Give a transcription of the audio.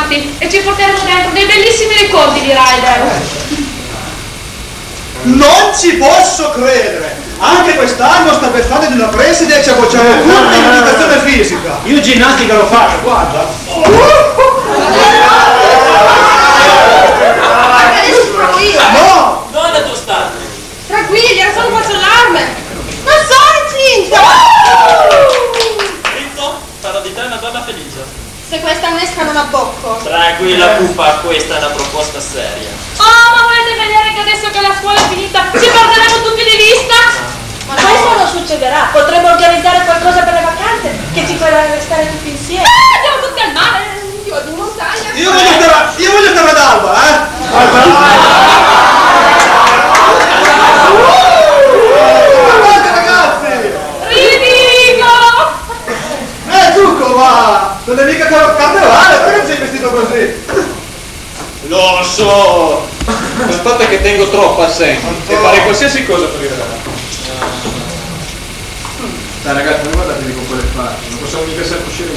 amanti e ci porteremo dentro dei bellissimi ricordi di Ryder. Non ci posso credere! Anche quest'anno sta pensando di una preside e ci appoggiamo tutti in educazione fisica. Io ginnastica lo faccio, guarda. Adesso provo io. No! Dove è tuo stato? Tranquilli, era solo faccio allarme. Non sono incinta! Zitto, farò di te una donna felice. Se questa nesca non abbocco. Tranquilla pupa, questa è una proposta seria. Oh, ma volete vedere che adesso che la scuola è finita ci perderemo tutti di vista? Ma questo non succederà. Potremmo organizzare qualcosa per le vacanze che ci farà restare tutti insieme. Andiamo tutti al mare, io vado in montagna. Io voglio stare ad Alba, Guardate ragazzi! Ridicolo! Zucco, ma non è mica carnevale, perché sei vestito così? Lo so! Aspetta che tengo troppo a senso e farei qualsiasi cosa per il ragazzo. Dai ragazzi, non guardatevi con quelle facce, non possiamo mica sempre uscire